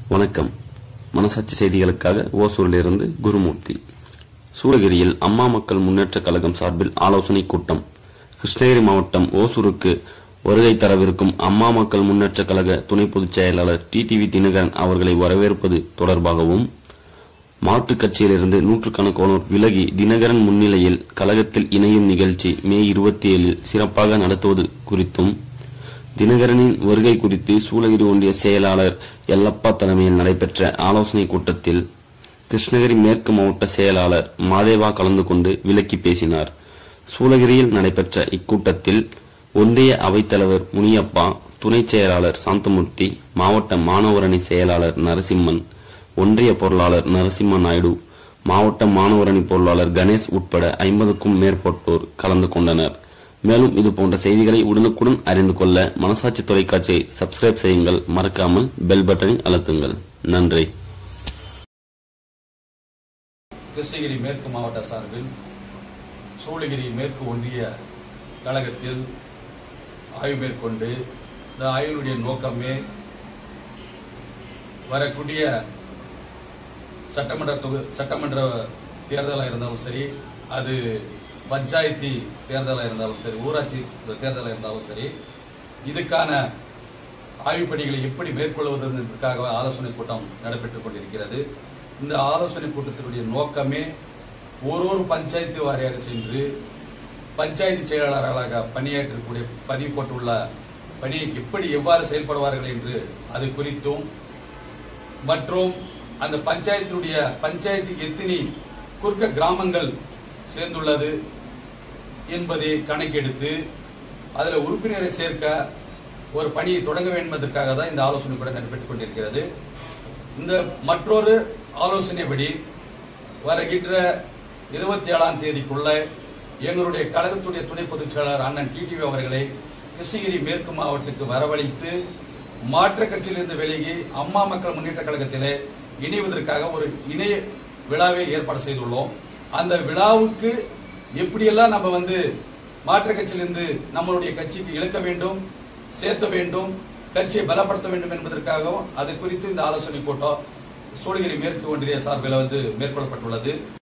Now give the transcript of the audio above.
வணக்கம். மனசாட்சி செய்திகளுக்காக ஓசூரிலிருந்து குருமூர்த்தி. சூளகிரியில் அம்மா மக்கள் முன்னேற்ற கழகம் சார்பில் ஆலோசனை கூட்டம். கிருஷ்ணகிரி மாவட்டம் ஓசூருக்கு வருகை தரவிருக்கும் அம்மா மக்கள் முன்னேற்ற கழக துணை பொதுச் செயலாளர் டிடிவி தினகரன் அவர்களை வரவேற்பது தொடர்பாகவும், மாற்றுக் கட்சியிலிருந்து நூற்றுக்கணக்கானோர் விலகி தினகரன் முன்னிலையில் கழகத்தில் இணையும் நிகழ்ச்சி மே 27 சிறப்பாக நடத்துவது குறித்தும், தினகரனின் வருகை குறித்து சூளகிரி ஒன்றிய செயலாளர் எல்லப்பா தலைமையில் நடைபெற்ற ஆலோசனை கூட்டத்தில் கிருஷ்ணகிரி மேற்கு மாவட்ட செயலாளர் மாதேவா கலந்து கொண்டு விளக்கி பேசினார். சூளகிரியில் நடைபெற்ற இக்கூட்டத்தில் ஒன்றிய அவைத்தலைவர் முனியப்பா, துணை செயலாளர் சாந்தமூர்த்தி, மாவட்ட மாணவரணி செயலாளர் நரசிம்மன், ஒன்றிய பொருளாளர் நரசிம்ம நாயுடு, மாவட்ட மாணவரணி பொருளாளர் கணேஷ் உட்பட 50க்கும் மேற்பட்டோர் கலந்து கொண்டனர். மேலும் இது போன்ற செய்திகளை உடனுக்குடன் அறிந்து கொள்ள மனசாட்சி தொலைக்காட்சியை சப்ஸ்கிரைப் செய்யுங்கள். மறக்காமல் பெல் பட்டனை அழுத்துங்கள். நன்றி. கிருஷ்ணகிரி மேற்கு மாவட்ட சார்பில் சூளகிரி மேற்கு ஒன்றிய கழகத்தில் ஆய்வு மேற்கொண்டு, இந்த ஆய்வினுடைய நோக்கமே வரக்கூடிய சட்டமன்ற தேர்தலாக இருந்தாலும் சரி, அது பஞ்சாயத்து தேர்தலாக இருந்தாலும் சரி, ஊராட்சி தேர்தலாக இருந்தாலும் சரி, இதுக்கான ஆய்வுப் பணிகளை எப்படி மேற்கொள்வது என்பதற்காக ஆலோசனை கூட்டம் நடைபெற்றுக் கொண்டிருக்கிறது. இந்த ஆலோசனை கூட்டத்தினுடைய நோக்கமே ஒரு பஞ்சாயத்து வாரியாக சென்று பஞ்சாயத்து செயலாளர்களாக பணியாற்றக்கூடிய பதிவு போட்டுள்ள பணி எவ்வாறு செயல்படுவார்கள் என்று அது குறித்தும், மற்றும் அந்த பஞ்சாயத்துக்கு எத்தனை குறுக்க கிராமங்கள் சேர்ந்துள்ளது என்பதை கணக்கெடுத்து அதில் உறுப்பினரை சேர்க்க ஒரு பணியை தொடங்க வேண்டும் என்பதற்காக தான் இந்த ஆலோசனை கூட நடைபெற்றுக் கொண்டிருக்கிறது. இந்த மற்றொரு ஆலோசனைப்படி வருகின்ற 27ஆம் தேதிக்குள்ள எங்களுடைய கழகத்துடைய துணை பொதுச் செயலாளர் அண்ணன் டிடிவி அவர்களை கிருஷ்ணகிரி மேற்கு மாவட்டத்துக்கு வரவழைத்து மாற்றுக் கட்சியிலிருந்து விலகி அம்மா மக்கள் முன்னேற்ற கழகத்திலே இணைவதற்காக ஒரு இணைய விழாவை ஏற்பாடு செய்துள்ளோம். அந்த விழாவுக்கு எப்படியெல்லாம் நம்ம மாற்றுக் கட்சியிலிருந்து நம்மளுடைய கட்சிக்கு இழுக்க வேண்டும், சேர்த்த வேண்டும், கட்சியை பலப்படுத்த வேண்டும் என்பதற்காகவும் அது குறித்து இந்த ஆலோசனை கூட்டம் சூளகிரி மேற்கு ஒன்றிய சார்பில் மேற்கொள்ளப்பட்டுள்ளது.